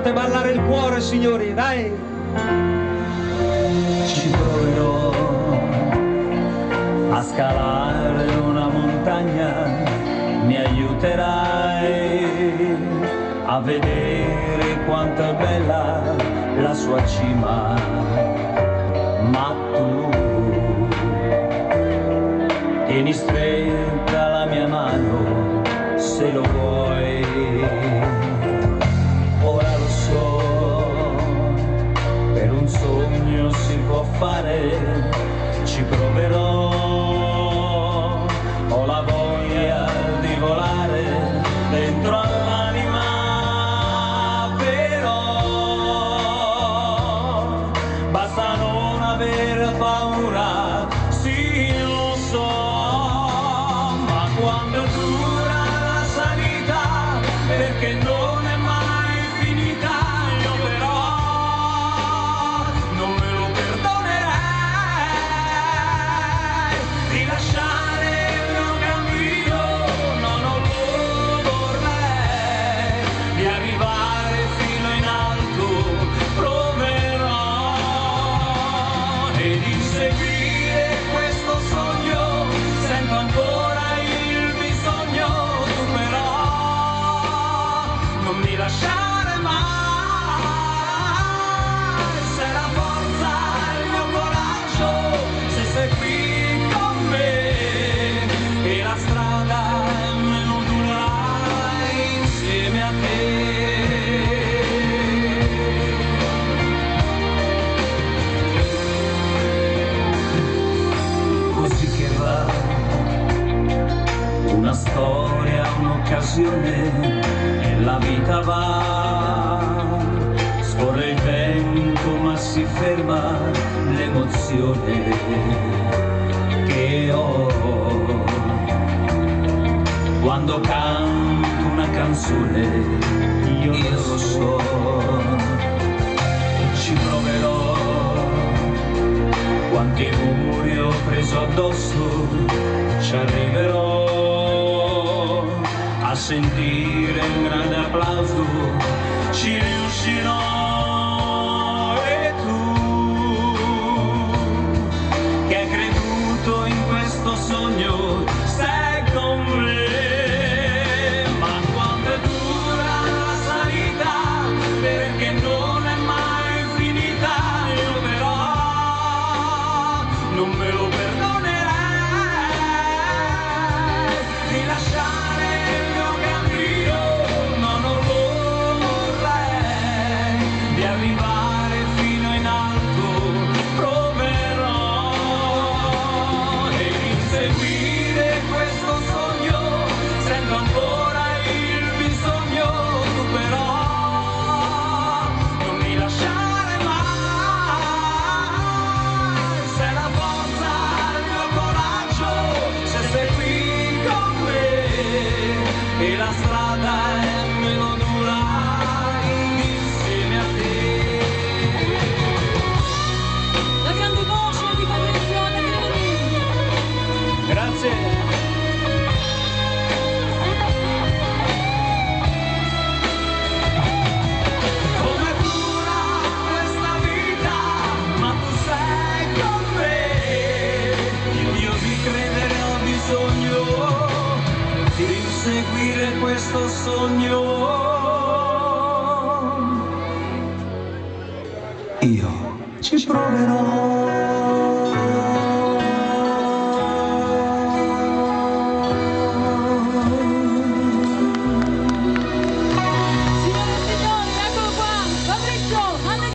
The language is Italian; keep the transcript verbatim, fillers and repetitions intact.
Fate ballare il cuore, signori, dai! Ci proverò a scalare una montagna, mi aiuterai a vedere quanto è bella la sua cima, ma tu tieni stretta la mia mano se lo vuoi. Ora lo so, per un sogno si può fare, ci proverò, ho la voglia di volare dentro all'anima, però basta non aver paura, sì lo so, ma quando dura la salita, perché non è mai finita, io però non me lo perdonerei di lasciare il mio cammino, no, non lo vorrei, di arrivare fino in alto, proverò e di seguire questo sogno, sento ancora il bisogno, tu però non mi lasciare mai, sei la forza, il mio coraggio, se sei qui con me, e la strada me lo durai insieme a te. Così che va, una storia, un'occasione, e la vita va, scorre il vento ma si ferma l'emozione che ho quando canto una canzone, io lo so, ci proverò, quanti muri ho preso addosso, ci arriverò a sentire un grande applauso, ci riuscirò. E tu che hai creduto in questo sogno, sei con me, ma quando è dura la salita, perché non è mai finita, io però non me lo perdonerei di lasciare il mio cammino, no, non lo vorrei, di arrivare fino in alto, proverò e di seguire questo sogno, sento ancora il bisogno, tu però non mi lasciare mai, sei la forza, il mio coraggio, se sei qui con me, e la strada me lo durai insieme a te. La grande voce di Patrizio Negrini. Grazie! Come dura questa vita, ma tu sei con me, io di credere ho bisogno, di inseguire questo sogno, io ci provo.